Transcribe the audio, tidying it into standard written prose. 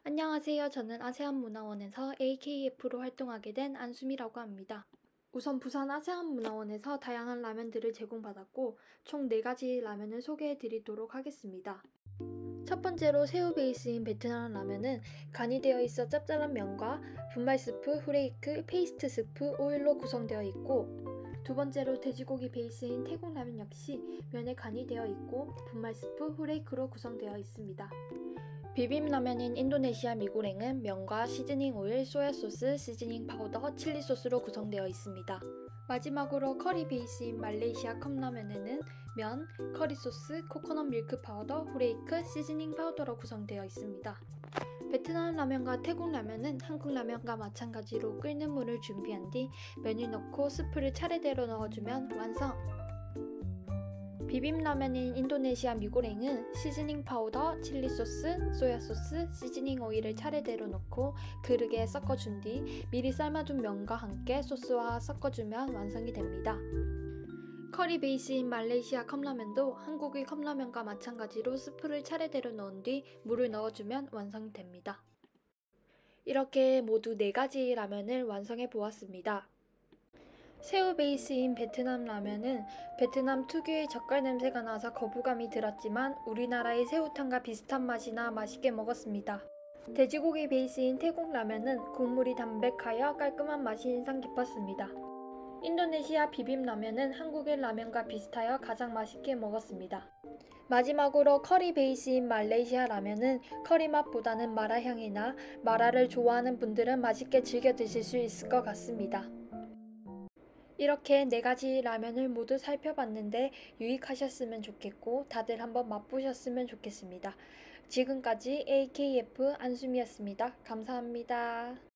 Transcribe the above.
안녕하세요. 저는 아세안문화원에서 AKF로 활동하게 된 안수미라고 합니다. 우선 부산 아세안문화원에서 다양한 라면들을 제공받았고 총 4가지 라면을 소개해 드리도록 하겠습니다. 첫 번째로 새우 베이스인 베트남 라면은 간이 되어 있어 짭짤한 면과 분말 스프, 후레이크, 페이스트 스프, 오일로 구성되어 있고, 두 번째로 돼지고기 베이스인 태국 라면 역시 면에 간이 되어 있고 분말 스프, 후레이크로 구성되어 있습니다. 비빔라면인 인도네시아 미고랭은 면과 시즈닝 오일, 소야소스, 시즈닝 파우더, 칠리 소스로 구성되어 있습니다. 마지막으로 커리 베이스인 말레이시아 컵라면에는 면, 커리 소스, 코코넛 밀크 파우더, 후레이크, 시즈닝 파우더로 구성되어 있습니다. 베트남 라면과 태국 라면은 한국 라면과 마찬가지로 끓는 물을 준비한 뒤 면을 넣고 스프를 차례대로 넣어주면 완성! 비빔라면인 인도네시아 미고랭은 시즈닝 파우더, 칠리 소스, 소야 소스, 시즈닝 오일을 차례대로 넣고 그릇에 섞어준 뒤 미리 삶아둔 면과 함께 소스와 섞어주면 완성이 됩니다. 커리 베이스인 말레이시아 컵라면도 한국의 컵라면과 마찬가지로 스프를 차례대로 넣은 뒤 물을 넣어주면 완성이 됩니다. 이렇게 모두 4가지 라면을 완성해 보았습니다. 새우 베이스인 베트남 라면은 베트남 특유의 젓갈 냄새가 나서 거부감이 들었지만 우리나라의 새우탕과 비슷한 맛이나 맛있게 먹었습니다. 돼지고기 베이스인 태국 라면은 국물이 담백하여 깔끔한 맛이 인상 깊었습니다. 인도네시아 비빔라면은 한국의 라면과 비슷하여 가장 맛있게 먹었습니다. 마지막으로 커리 베이스인 말레이시아 라면은 커리 맛보다는 마라 향이나 마라를 좋아하는 분들은 맛있게 즐겨 드실 수 있을 것 같습니다. 이렇게 4가지 라면을 모두 살펴봤는데 유익하셨으면 좋겠고 다들 한번 맛보셨으면 좋겠습니다. 지금까지 AKF 안수미였습니다. 감사합니다.